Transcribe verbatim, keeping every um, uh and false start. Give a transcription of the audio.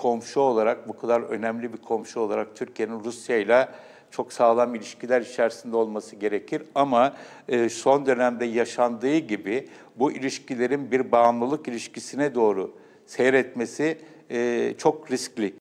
komşu olarak, bu kadar önemli bir komşu olarak Türkiye'nin Rusya'yla çok sağlam ilişkiler içerisinde olması gerekir. Ama e, son dönemde yaşandığı gibi bu ilişkilerin bir bağımlılık ilişkisine doğru seyretmesi e, çok riskli.